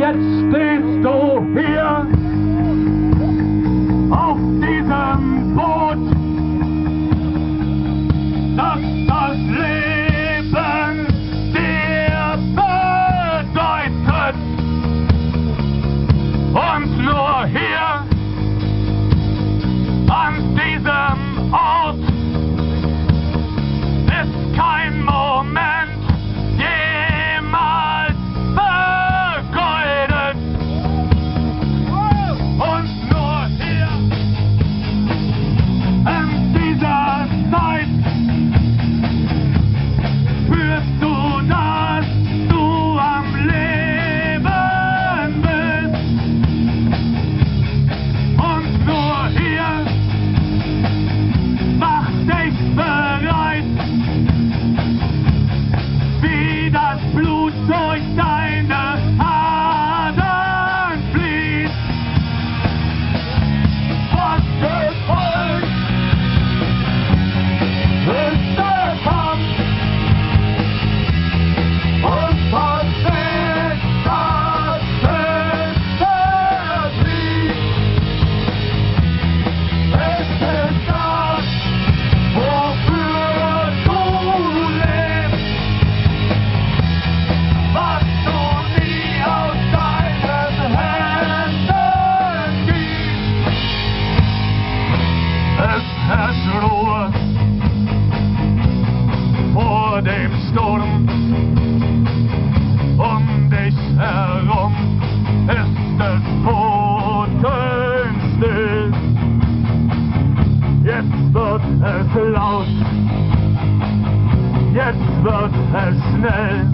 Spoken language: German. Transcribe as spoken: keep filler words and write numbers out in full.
jetzt stehst du hier auf diesem Boot, das das Leben dir bedeutet. Und nur hier an diesem Ort ist kein Moment jemals vergeudet. Und nur hier in dieser Zeit spürst du, dass du am Leben bist. Und nur hier mach dich bereit, wie das Blut durch deine Adern fließt. Was gefolgt ist der Kampf und was nicht, das ist der Sieg. Es ist das, wofür du lebst, was du nie aus deinen Händen gibst. Es herrscht Ruhe vor dem Sturm, um dich herum ist es totenstill. Jetzt wird es laut, jetzt wird es schnell.